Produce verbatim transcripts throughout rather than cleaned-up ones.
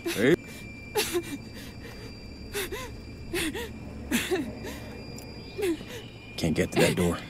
Hey. Can't get to that door.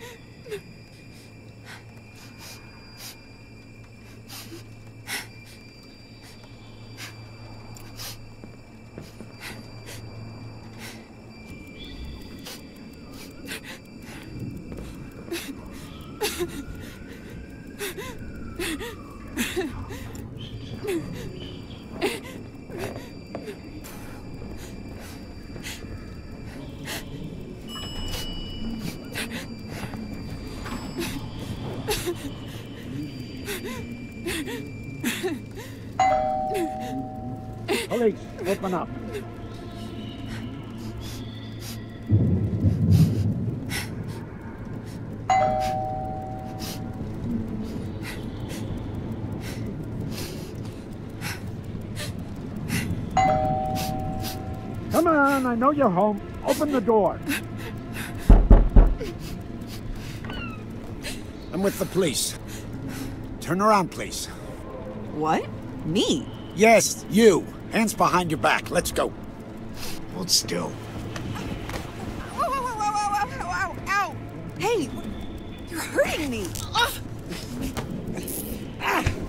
Police, open up. Come on, I know you're home. Open the door. I'm with the police. Turn around, please. What? Me? Yes, you. Hands behind your back. Let's go. Hold still. Ow, ow, ow, ow, ow, ow, ow. Hey, you're hurting me. Ah.